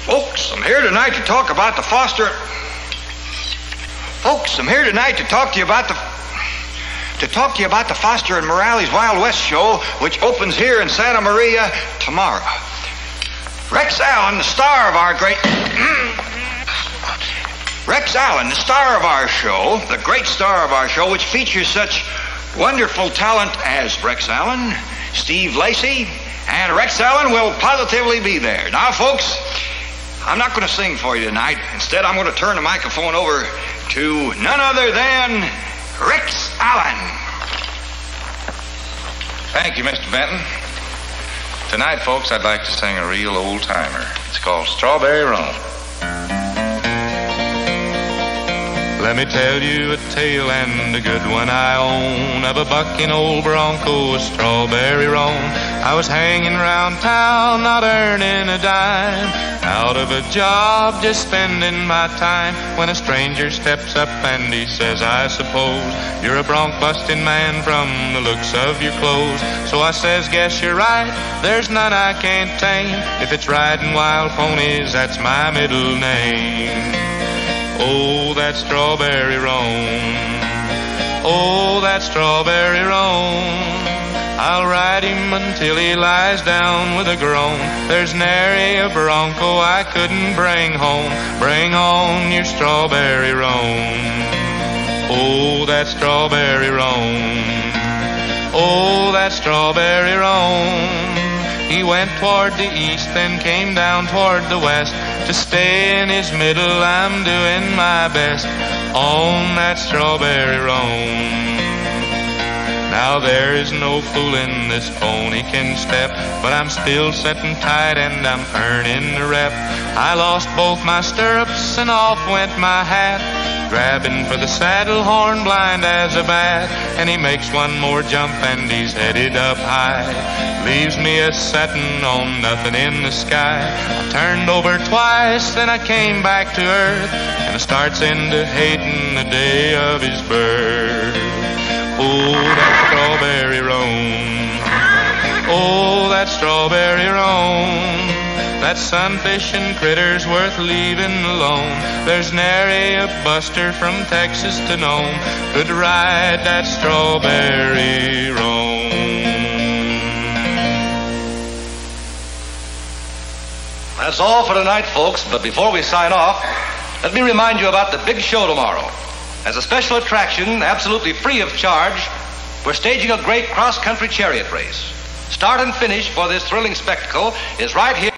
Folks, I'm here tonight to talk about the Foster... Folks, I'm here tonight to talk to you about the Foster and Morales Wild West show, which opens here in Santa Maria tomorrow. Rex Allen, the star of our great... Rex Allen, the star of our show, the great star of our show, which features such wonderful talent as Rex Allen, Steve Lacy, and Rex Allen will positively be there. Now, folks, I'm not going to sing for you tonight. Instead, I'm going to turn the microphone over to none other than Rex Allen. Thank you, Mr. Benton. Tonight, folks, I'd like to sing a real old-timer. It's called Strawberry Roan. Let me tell you a tale, and a good one I own, of a bucking old bronco, a strawberry roan. I was hanging round town, not earning a dime, out of a job, just spending my time, when a stranger steps up and he says, I suppose you're a bronc-busting man from the looks of your clothes. So I says, guess you're right, there's none I can't tame. If it's riding wild ponies, that's my middle name. Oh, that strawberry roan. Oh, that strawberry roan. I'll ride him until he lies down with a groan. There's nary a bronco I couldn't bring home. Bring on your strawberry roan. Oh, that strawberry roan. Oh, that strawberry roan. He went toward the east, then came down toward the west. To stay in his middle, I'm doing my best on that strawberry roan. Now there is no fooling, this pony can step, but I'm still setting tight and I'm earning the rep. I lost both my stirrups and off went my hat, grabbing for the saddle horn, blind as a bat. And he makes one more jump and he's headed up high, leaves me a-settin' on nothing in the sky. I turned over twice, then I came back to earth, and I starts into hating the day of his birth. Oh, that strawberry roan. Oh, that strawberry roan. That sun-fishing critter's worth leaving alone. There's nary a buster from Texas to Nome could ride that strawberry roan. That's all for tonight, folks, but before we sign off, let me remind you about the big show tomorrow. As a special attraction, absolutely free of charge, we're staging a great cross-country chariot race. Start and finish for this thrilling spectacle is right here.